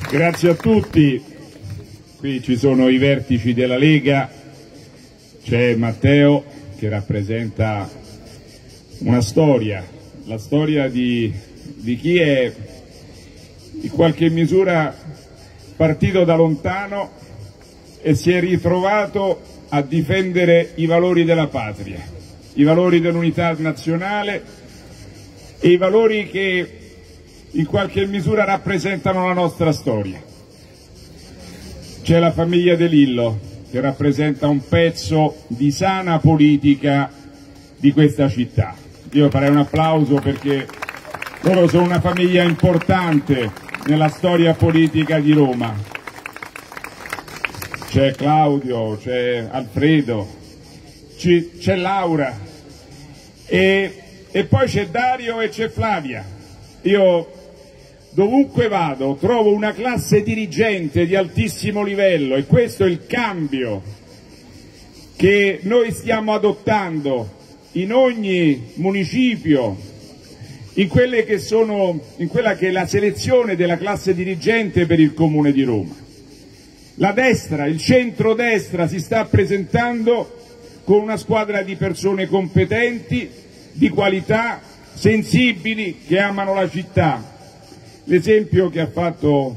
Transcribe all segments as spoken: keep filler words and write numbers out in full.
Grazie a tutti. Qui ci sono i vertici della Lega, c'è Matteo che rappresenta una storia, la storia di, di chi è in qualche misura partito da lontano e si è ritrovato a difendere i valori della patria, i valori dell'unità nazionale e i valori che in qualche misura rappresentano la nostra storia. C'è la famiglia De Lillo che rappresenta un pezzo di sana politica di questa città. Io farei un applauso perché loro sono una famiglia importante nella storia politica di Roma. C'è Claudio, c'è Alfredo, c'è Laura e, e poi c'è Dario e c'è Flavia. Io dovunque vado trovo una classe dirigente di altissimo livello e questo è il cambio che noi stiamo adottando in ogni municipio, in quelle che sono, in quella che è la selezione della classe dirigente per il Comune di Roma. La destra, il centrodestra si sta presentando con una squadra di persone competenti, di qualità, sensibili, che amano la città. L'esempio che ha fatto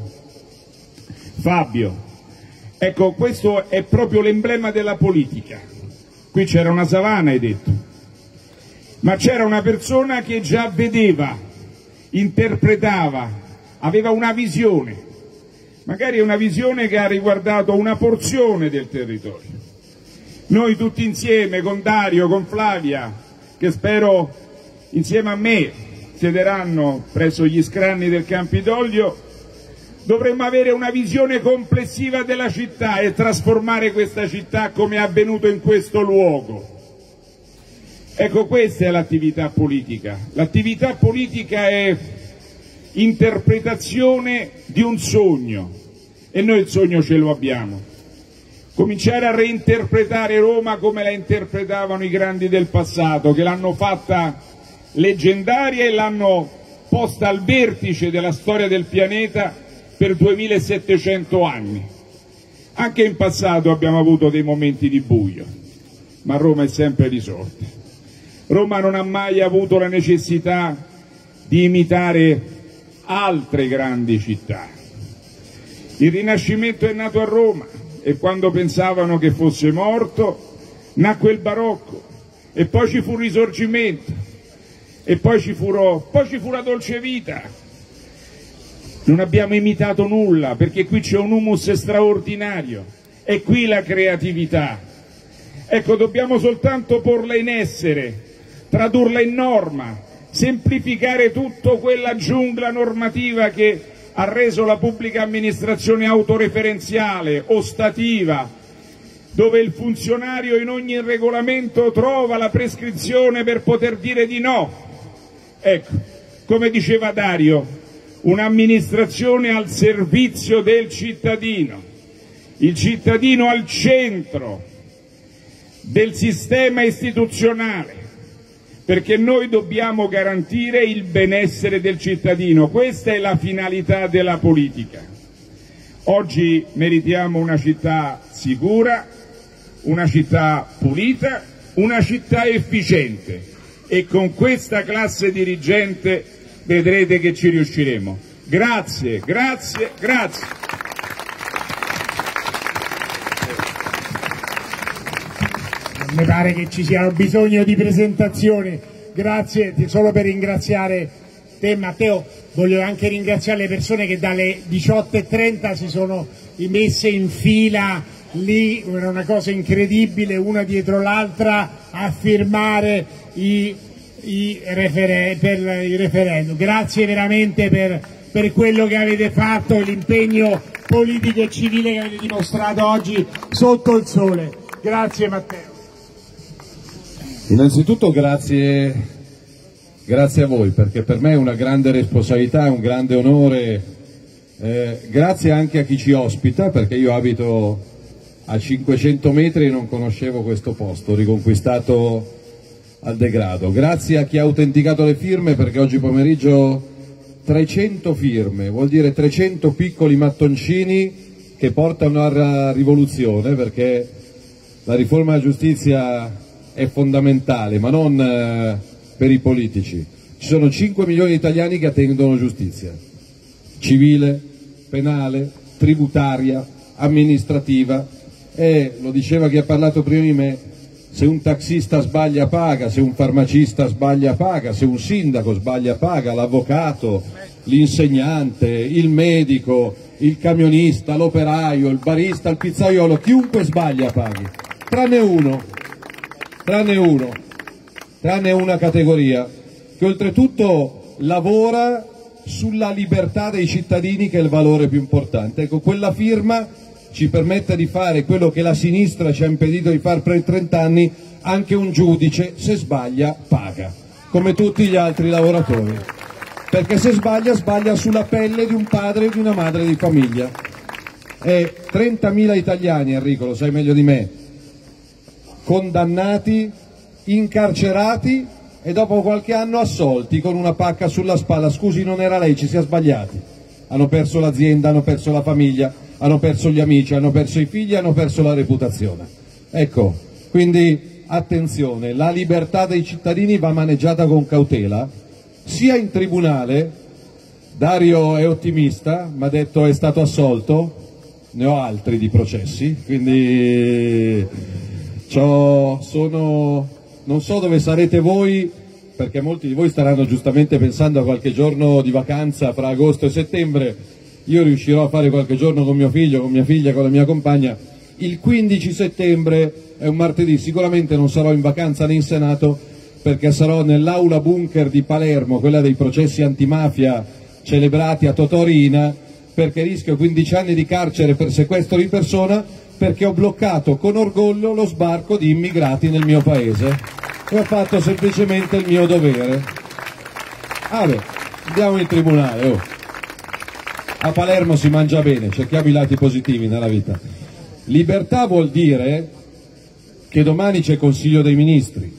Fabio, ecco, questo è proprio l'emblema della politica. Qui c'era una savana, hai detto, ma c'era una persona che già vedeva, interpretava, aveva una visione, magari una visione che ha riguardato una porzione del territorio. Noi tutti insieme, con Dario, con Flavia, che spero insieme a me siederanno presso gli scranni del Campidoglio, dovremmo avere una visione complessiva della città e trasformare questa città come è avvenuto in questo luogo. Ecco, questa è l'attività politica. L'attività politica è interpretazione di un sogno e noi il sogno ce lo abbiamo. Cominciare a reinterpretare Roma come la interpretavano i grandi del passato, che l'hanno fatta leggendaria e l'hanno posta al vertice della storia del pianeta per duemilasettecento anni. Anche in passato abbiamo avuto dei momenti di buio, ma Roma è sempre risorta. Roma non ha mai avuto la necessità di imitare altre grandi città. Il Rinascimento è nato a Roma e quando pensavano che fosse morto nacque il Barocco e poi ci fu il Risorgimento. E poi ci, furò, poi ci fu la dolce vita. Non abbiamo imitato nulla perché qui c'è un humus straordinario, è qui la creatività. Ecco, dobbiamo soltanto porla in essere, tradurla in norma, semplificare tutta quella giungla normativa che ha reso la pubblica amministrazione autoreferenziale, ostativa, dove il funzionario in ogni regolamento trova la prescrizione per poter dire di no. Ecco, come diceva Dario, un'amministrazione al servizio del cittadino, il cittadino al centro del sistema istituzionale, perché noi dobbiamo garantire il benessere del cittadino, questa è la finalità della politica. Oggi meritiamo una città sicura, una città pulita, una città efficiente. E con questa classe dirigente vedrete che ci riusciremo. Grazie, grazie, grazie. Non mi pare che ci sia bisogno di presentazioni. Grazie, solo per ringraziare te Matteo, voglio anche ringraziare le persone che dalle diciotto e trenta si sono messe in fila lì, era una cosa incredibile, una dietro l'altra a firmare i, i referen- per il referendum. Grazie veramente per, per quello che avete fatto e l'impegno politico e civile che avete dimostrato oggi sotto il sole. Grazie Matteo. Innanzitutto grazie, grazie a voi, perché per me è una grande responsabilità, è un grande onore, eh, grazie anche a chi ci ospita, perché io abito a cinquecento metri e non conoscevo questo posto, riconquistato al degrado. Grazie a chi ha autenticato le firme, perché oggi pomeriggio trecento firme, vuol dire trecento piccoli mattoncini che portano alla rivoluzione, perché la riforma della giustizia è fondamentale, ma non eh, per i politici. Ci sono cinque milioni di italiani che attendono giustizia, civile, penale, tributaria, amministrativa, e lo diceva chi ha parlato prima di me, se un taxista sbaglia paga, se un farmacista sbaglia paga, se un sindaco sbaglia paga, l'avvocato, l'insegnante, il medico, il camionista, l'operaio, il barista, il pizzaiolo, chiunque sbaglia paghi, tranne uno, tranne uno, tranne una categoria che oltretutto lavora sulla libertà dei cittadini, che è il valore più importante. Ecco, quella firma ci permette di fare quello che la sinistra ci ha impedito di fare per trent'anni: anche un giudice, se sbaglia, paga, come tutti gli altri lavoratori, perché se sbaglia, sbaglia sulla pelle di un padre o di una madre di famiglia. E trentamila italiani, Enrico, lo sai meglio di me, condannati, incarcerati e dopo qualche anno assolti con una pacca sulla spalla: scusi, non era lei, ci si è sbagliati. Hanno perso l'azienda, hanno perso la famiglia, hanno perso gli amici, hanno perso i figli, hanno perso la reputazione. Ecco, quindi attenzione, la libertà dei cittadini va maneggiata con cautela, sia in tribunale. Dario è ottimista, mi ha detto è stato assolto, ne ho altri di processi, quindi sono, non so dove sarete voi, perché molti di voi staranno giustamente pensando a qualche giorno di vacanza fra agosto e settembre. Io riuscirò a fare qualche giorno con mio figlio, con mia figlia, con la mia compagna. Il quindici settembre è un martedì, sicuramente non sarò in vacanza né in Senato, perché sarò nell'aula bunker di Palermo, quella dei processi antimafia celebrati a Totò Riina, perché rischio quindici anni di carcere per sequestro di persona, perché ho bloccato con orgoglio lo sbarco di immigrati nel mio paese e ho fatto semplicemente il mio dovere. Ah beh, andiamo in tribunale, oh. A Palermo si mangia bene, cerchiamo i lati positivi nella vita. Libertà vuol dire che domani c'è Consiglio dei Ministri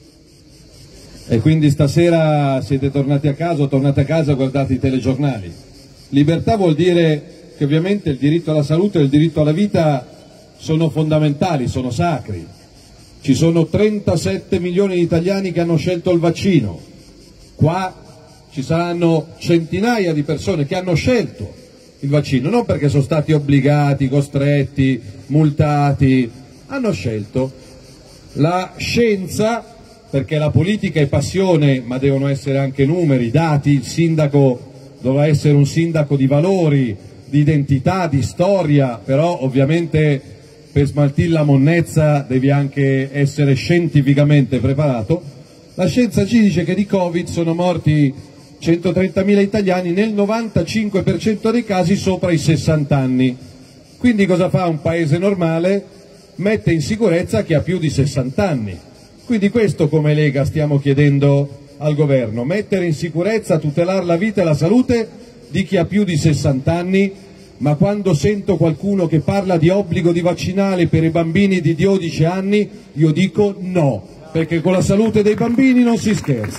e quindi stasera siete tornati a casa o tornate a casa, guardate i telegiornali. Libertà vuol dire che ovviamente il diritto alla salute e il diritto alla vita sono fondamentali, sono sacri. Ci sono trentasette milioni di italiani che hanno scelto il vaccino. Qua ci saranno centinaia di persone che hanno scelto il vaccino, non perché sono stati obbligati, costretti, multati, hanno scelto. La scienza, perché la politica è passione, ma devono essere anche numeri, dati. Il sindaco dovrà essere un sindaco di valori, di identità, di storia, però ovviamente per smaltire la monnezza devi anche essere scientificamente preparato. La scienza ci dice che di Covid sono morti centotrentamila italiani, nel novantacinque per cento dei casi sopra i sessanta anni. Quindi cosa fa un paese normale? Mette in sicurezza chi ha più di sessanta anni. Quindi questo come Lega stiamo chiedendo al governo: mettere in sicurezza, tutelare la vita e la salute di chi ha più di sessanta anni. Ma quando sento qualcuno che parla di obbligo di vaccinale per i bambini di dodici anni, io dico no, perché con la salute dei bambini non si scherza.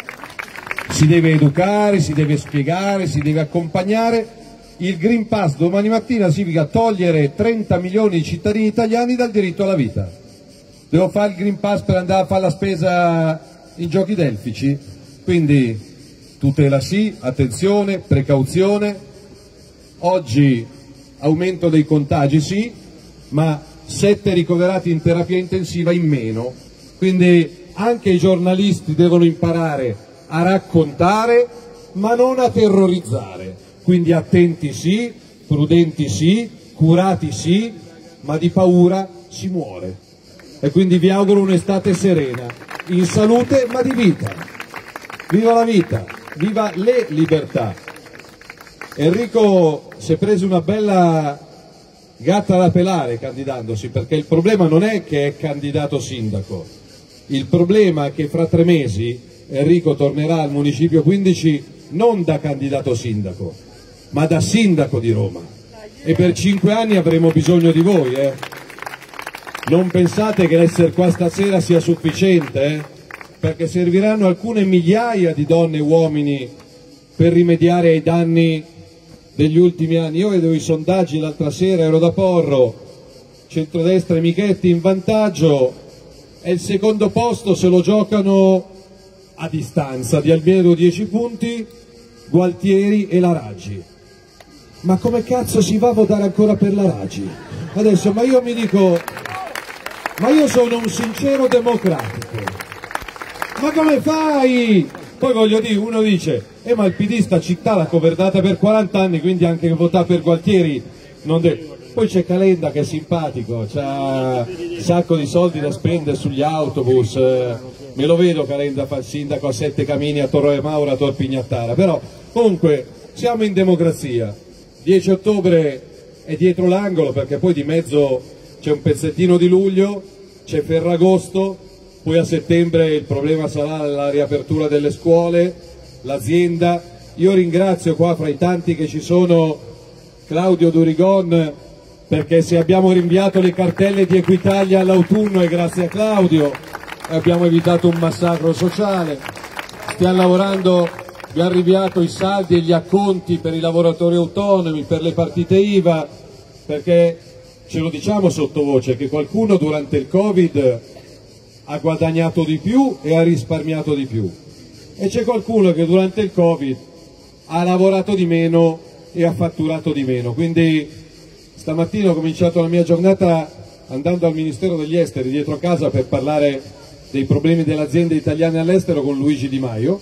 Si deve educare, si deve spiegare, si deve accompagnare. Il Green Pass domani mattina significa togliere trenta milioni di cittadini italiani dal diritto alla vita. Devo fare il Green Pass per andare a fare la spesa in giochi delfici? Quindi tutela sì, attenzione, precauzione. Oggi aumento dei contagi sì, ma sette ricoverati in terapia intensiva in meno. Quindi anche i giornalisti devono imparare a raccontare, ma non a terrorizzare. Quindi attenti sì, prudenti sì, curati sì, ma di paura si muore. E quindi vi auguro un'estate serena, in salute ma di vita. Viva la vita, viva le libertà. Enrico si è preso una bella gatta da pelare candidandosi, perché il problema non è che è candidato sindaco, il problema è che fra tre mesi Enrico tornerà al Municipio quindici non da candidato sindaco, ma da sindaco di Roma, e per cinque anni avremo bisogno di voi. Eh? Non pensate che l'essere qua stasera sia sufficiente, eh? Perché serviranno alcune migliaia di donne e uomini per rimediare ai danni degli ultimi anni. Io vedevo i sondaggi l'altra sera, ero da Porro, centrodestra e Michetti in vantaggio, e il secondo posto se lo giocano a distanza di almeno dieci punti Gualtieri e la Raggi. Ma come cazzo si va a votare ancora per la Raggi? Adesso, ma io mi dico, ma io sono un sincero democratico, ma come fai? Poi voglio dire, uno dice, eh ma il P D sta città l'ha governata per quaranta anni, quindi anche votare per Gualtieri non deve... Poi c'è Calenda che è simpatico, c'ha un sacco di soldi da spendere sugli autobus, eh, me lo vedo Calenda fa il sindaco a Sette Camini, a Torre Maura, a Tor Pignattara, però comunque siamo in democrazia. dieci ottobre è dietro l'angolo, perché poi di mezzo c'è un pezzettino di luglio, c'è Ferragosto, poi a settembre il problema sarà la riapertura delle scuole, l'azienda. Io ringrazio qua fra i tanti che ci sono Claudio Durigon, perché se abbiamo rinviato le cartelle di Equitalia all'autunno è grazie a Claudio, abbiamo evitato un massacro sociale. Stiamo lavorando, abbiamo rinviato i saldi e gli acconti per i lavoratori autonomi, per le partite I V A, perché ce lo diciamo sottovoce che qualcuno durante il Covid ha guadagnato di più e ha risparmiato di più, e c'è qualcuno che durante il Covid ha lavorato di meno e ha fatturato di meno. Quindi stamattina ho cominciato la mia giornata andando al Ministero degli Esteri dietro casa per parlare dei problemi delle aziende italiane all'estero con Luigi Di Maio,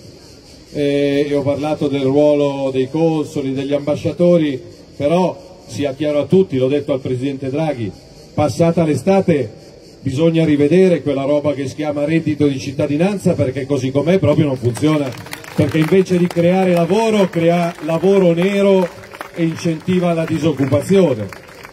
e ho parlato del ruolo dei consoli, degli ambasciatori, però sia chiaro a tutti, l'ho detto al Presidente Draghi, passata l'estate bisogna rivedere quella roba che si chiama reddito di cittadinanza, perché così com'è proprio non funziona, perché invece di creare lavoro crea lavoro nero e incentiva la disoccupazione.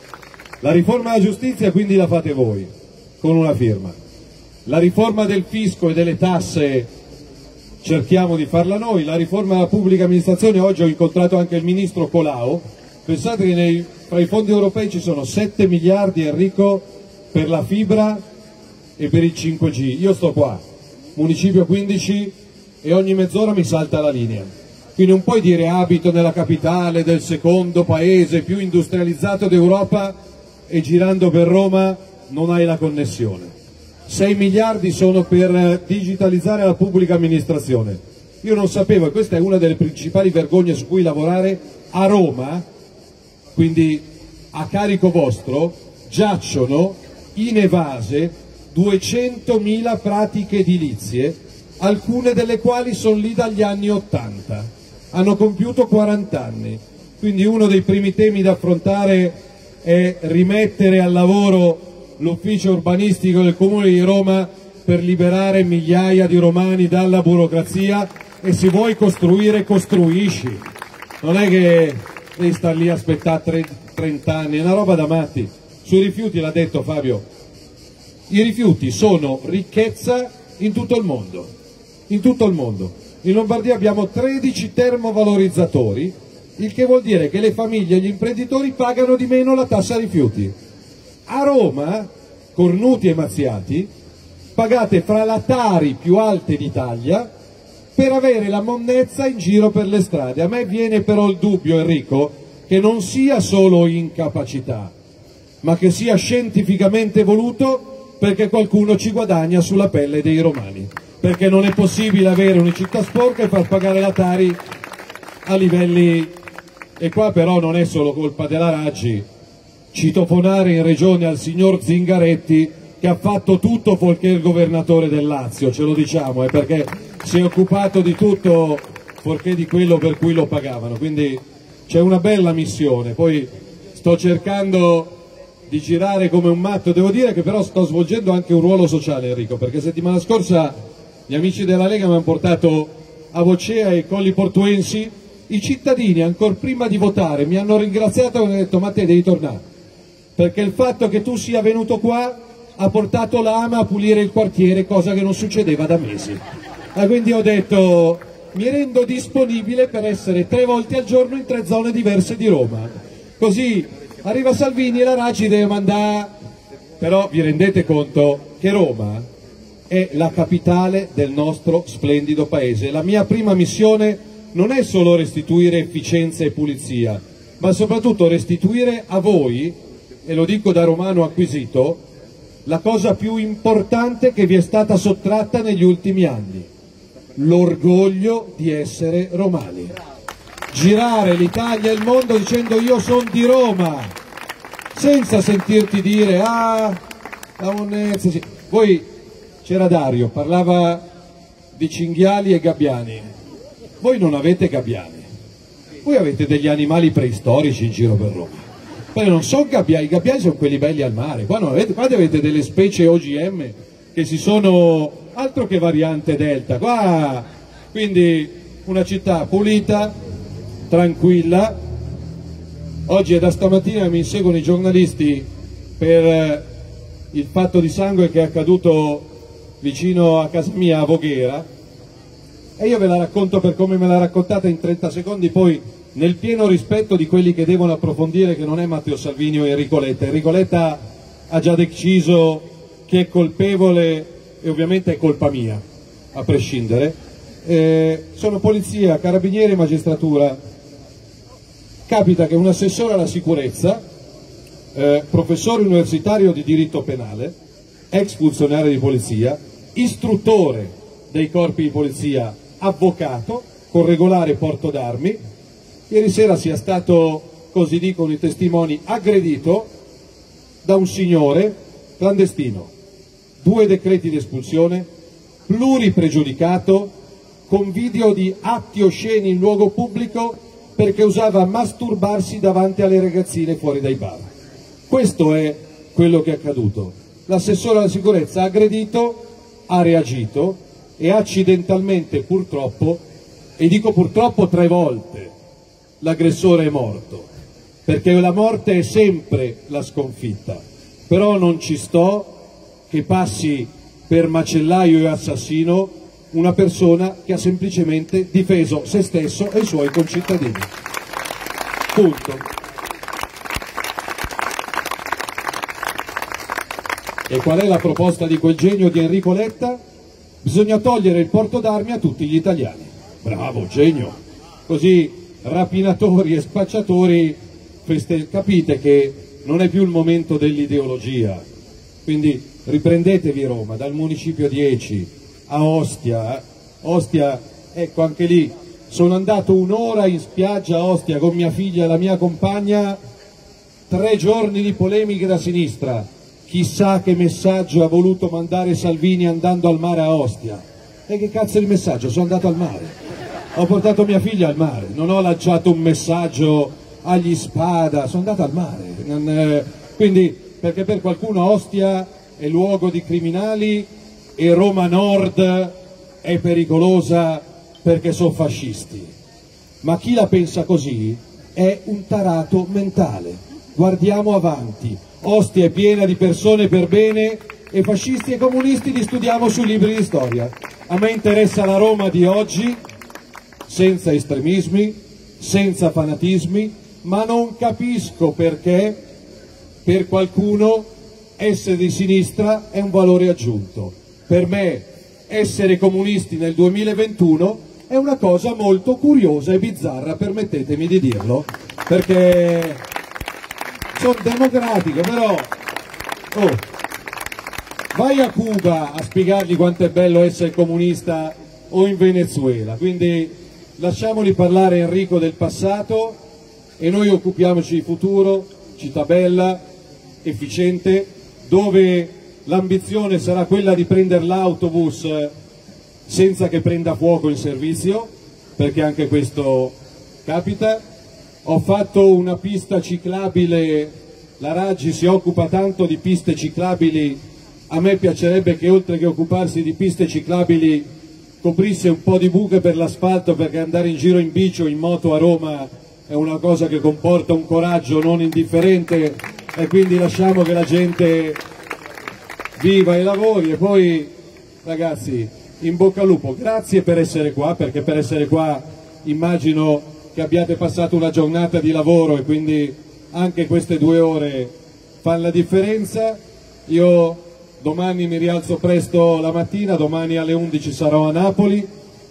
La riforma della giustizia quindi la fate voi, con una firma. La riforma del fisco e delle tasse cerchiamo di farla noi. La riforma della pubblica amministrazione, oggi ho incontrato anche il ministro Colao. Pensate che nei, fra i fondi europei ci sono sette miliardi, Enrico, per la fibra e per il cinque G. Io sto qua, municipio quindici, e ogni mezz'ora mi salta la linea. Quindi non puoi dire abito nella capitale del secondo paese più industrializzato d'Europa e girando per Roma non hai la connessione. sei miliardi sono per digitalizzare la pubblica amministrazione. Io non sapevo, e questa è una delle principali vergogne su cui lavorare, a Roma, quindi a carico vostro, giacciono inevase duecentomila pratiche edilizie, alcune delle quali sono lì dagli anni ottanta, hanno compiuto quaranta anni. Quindi uno dei primi temi da affrontare è rimettere al lavoro l'ufficio urbanistico del Comune di Roma per liberare migliaia di romani dalla burocrazia, e se vuoi costruire costruisci, non è che devi star lì a aspettare trenta anni, è una roba da matti. Sui rifiuti l'ha detto Fabio, i rifiuti sono ricchezza in tutto il mondo, in tutto il mondo. In Lombardia abbiamo tredici termovalorizzatori, il che vuol dire che le famiglie e gli imprenditori pagano di meno la tassa rifiuti. A Roma, cornuti e mazziati, pagate fra le Tari più alte d'Italia per avere la monnezza in giro per le strade. A me viene però il dubbio, Enrico, che non sia solo incapacità, ma che sia scientificamente voluto, perché qualcuno ci guadagna sulla pelle dei romani, perché non è possibile avere una città sporca e far pagare la Tari a livelli. E qua però non è solo colpa della Raggi, citofonare in regione al signor Zingaretti, che ha fatto tutto fuorché il governatore del Lazio, ce lo diciamo, eh, perché si è occupato di tutto fuorché di quello per cui lo pagavano. Quindi c'è una bella missione, poi sto cercando di girare come un matto. Devo dire che però sto svolgendo anche un ruolo sociale, Enrico, perché settimana scorsa gli amici della Lega mi hanno portato a Vocea e ai Colli Portuensi. I cittadini, ancora prima di votare, mi hanno ringraziato e mi hanno detto: ma te devi tornare, perché il fatto che tu sia venuto qua ha portato l'Ama a pulire il quartiere, cosa che non succedeva da mesi. E quindi ho detto: mi rendo disponibile per essere tre volte al giorno in tre zone diverse di Roma, così arriva Salvini e la Raggi deve mandare. Però vi rendete conto che Roma è la capitale del nostro splendido paese. La mia prima missione non è solo restituire efficienza e pulizia, ma soprattutto restituire a voi, e lo dico da romano acquisito, la cosa più importante che vi è stata sottratta negli ultimi anni: l'orgoglio di essere romani. Girare l'Italia e il mondo dicendo io sono di Roma, senza sentirti dire ah, la monnezza. Voi, c'era Dario, parlava di cinghiali e gabbiani, voi non avete gabbiani, voi avete degli animali preistorici in giro per Roma. Poi non sono gabbiani, i gabbiani sono quelli belli al mare, qua, non avete, qua avete delle specie O G M che si sono, altro che variante Delta, qua, quindi una città pulita, tranquilla. Oggi è da stamattina mi inseguono i giornalisti per il fatto di sangue che è accaduto vicino a casa mia a Voghera, e io ve la racconto per come me l'ha raccontata in trenta secondi, poi nel pieno rispetto di quelli che devono approfondire, che non è Matteo Salvini o Enrico Letta. Enrico Letta ha già deciso che è colpevole e ovviamente è colpa mia, a prescindere. Eh, sono polizia, carabinieri e magistratura. Capita che un assessore alla sicurezza, eh, professore universitario di diritto penale, ex funzionario di polizia, istruttore dei corpi di polizia, avvocato, con regolare porto d'armi, ieri sera sia stato, così dicono i testimoni, aggredito da un signore clandestino. Due decreti di espulsione, pluripregiudicato, con video di atti osceni in luogo pubblico perché usava masturbarsi davanti alle ragazzine fuori dai bar. Questo è quello che è accaduto. L'assessore alla sicurezza ha aggredito, ha reagito e accidentalmente, purtroppo, e dico purtroppo tre volte, l'aggressore è morto, perché la morte è sempre la sconfitta, però non ci sto che passi per macellaio e assassino una persona che ha semplicemente difeso se stesso e i suoi concittadini. Punto. E qual è la proposta di quel genio di Enrico Letta? Bisogna togliere il porto d'armi a tutti gli italiani. Bravo, genio! Così rapinatori e spacciatori, capite che non è più il momento dell'ideologia. Quindi riprendetevi Roma, dal municipio dieci a Ostia. Ostia, ecco, anche lì sono andato un'ora in spiaggia a Ostia con mia figlia e la mia compagna, tre giorni di polemiche da sinistra. Chissà che messaggio ha voluto mandare Salvini andando al mare a Ostia. E che cazzo di messaggio? Sono andato al mare, ho portato mia figlia al mare, non ho lanciato un messaggio agli Spada, sono andato al mare. Non, eh, quindi, perché per qualcuno Ostia è luogo di criminali e Roma Nord è pericolosa perché sono fascisti. Ma chi la pensa così è un tarato mentale. Guardiamo avanti. Ostia è piena di persone per bene e fascisti e comunisti li studiamo sui libri di storia. A me interessa la Roma di oggi, senza estremismi, senza fanatismi, ma non capisco perché per qualcuno essere di sinistra è un valore aggiunto. Per me essere comunisti nel duemilaventuno è una cosa molto curiosa e bizzarra, permettetemi di dirlo, perché sono democratico, però oh, vai a Cuba a spiegargli quanto è bello essere comunista o in Venezuela. Quindi lasciamoli parlare Enrico del passato e noi occupiamoci di futuro, città bella, efficiente, dove l'ambizione sarà quella di prendere l'autobus senza che prenda fuoco il servizio, perché anche questo capita. Ho fatto una pista ciclabile, la Raggi si occupa tanto di piste ciclabili, a me piacerebbe che oltre che occuparsi di piste ciclabili coprisse un po' di buche per l'asfalto, perché andare in giro in bici o in moto a Roma è una cosa che comporta un coraggio non indifferente, e quindi lasciamo che la gente viva e lavori. E poi ragazzi, in bocca al lupo, grazie per essere qua, perché per essere qua immagino che abbiate passato una giornata di lavoro e quindi anche queste due ore fanno la differenza. Io domani mi rialzo presto la mattina, domani alle undici sarò a Napoli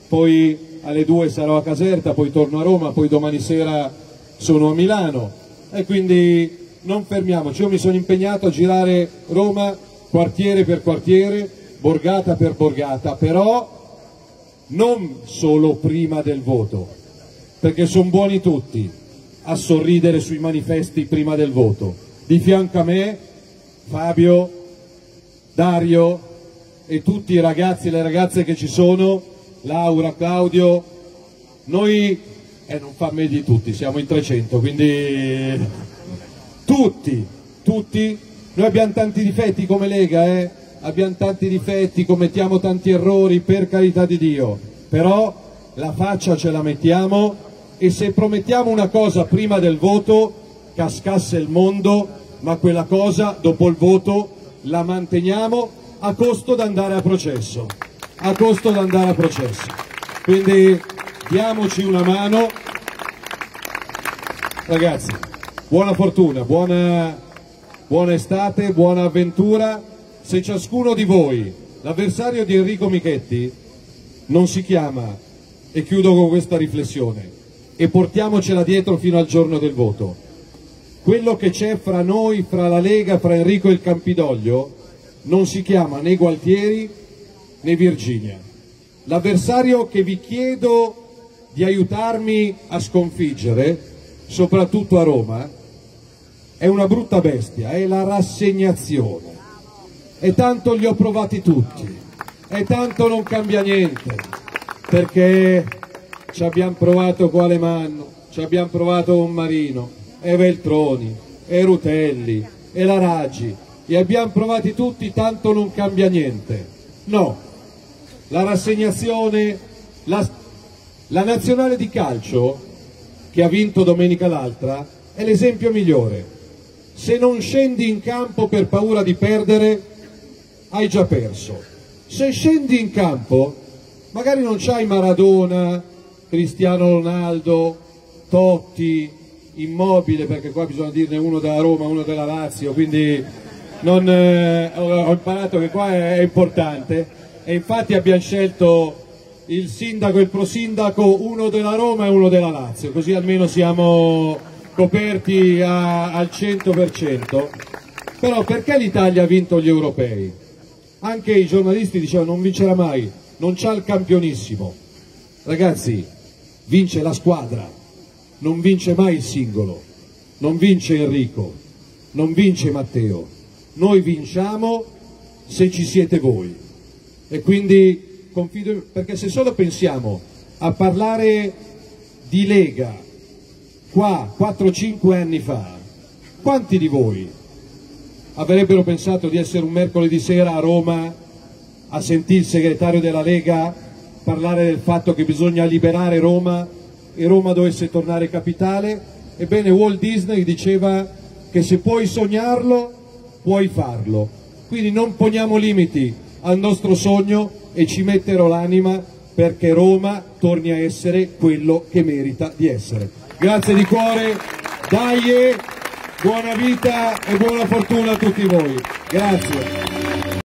poi alle due sarò a Caserta, poi torno a Roma, poi domani sera sono a Milano e quindi non fermiamoci. Io mi sono impegnato a girare Roma quartiere per quartiere, borgata per borgata, però non solo prima del voto, perché sono buoni tutti a sorridere sui manifesti prima del voto. Di fianco a me Fabio, Dario e tutti i ragazzi e le ragazze che ci sono, Laura, Claudio, noi, eh, non fa me di tutti, siamo in trecento, quindi tutti, tutti, noi abbiamo tanti difetti come Lega, eh? abbiamo tanti difetti, commettiamo tanti errori, per carità di Dio, però la faccia ce la mettiamo e se promettiamo una cosa prima del voto cascasse il mondo, ma quella cosa dopo il voto la manteniamo a costo di andare a processo, a costo di andare a processo. Quindi diamoci una mano, ragazzi, buona fortuna, buona, buona estate, buona avventura. Se ciascuno di voi, l'avversario di Enrico Michetti, non si chiama, e chiudo con questa riflessione, e portiamocela dietro fino al giorno del voto, quello che c'è fra noi, fra la Lega, fra Enrico e il Campidoglio, non si chiama né Gualtieri né Virginia. L'avversario che vi chiedo di aiutarmi a sconfiggere, soprattutto a Roma, è una brutta bestia, è la rassegnazione. E tanto li ho provati tutti, e tanto non cambia niente, perché ci abbiamo provato con Alemanno, ci abbiamo provato con Marino, e Veltroni, e Rutelli, e la Raggi, li abbiamo provati tutti, tanto non cambia niente. No, la rassegnazione, la, la nazionale di calcio, che ha vinto domenica l'altra, è l'esempio migliore. Se non scendi in campo per paura di perdere, hai già perso. Se scendi in campo, magari non c'hai Maradona, Cristiano Ronaldo, Totti, Immobile, perché qua bisogna dirne uno della Roma, uno della Lazio, quindi non, eh, ho imparato che qua è, è importante, e infatti abbiamo scelto il sindaco e il prosindaco, uno della Roma e uno della Lazio, così almeno siamo coperti a, al cento per cento. Però perché l'Italia ha vinto gli europei? Anche i giornalisti dicevano non vincerà mai, non c'ha il campionissimo. Ragazzi, vince la squadra, non vince mai il singolo, non vince Enrico, non vince Matteo, noi vinciamo se ci siete voi. E quindi confido, perché se solo pensiamo a parlare di Lega qua quattro cinque anni fa, quanti di voi avrebbero pensato di essere un mercoledì sera a Roma a sentire il segretario della Lega parlare del fatto che bisogna liberare Roma e Roma dovesse tornare capitale? Ebbene, Walt Disney diceva che se puoi sognarlo, puoi farlo. Quindi non poniamo limiti al nostro sogno e ci metterò l'anima perché Roma torni a essere quello che merita di essere. Grazie di cuore, dai, buona vita e buona fortuna a tutti voi. Grazie.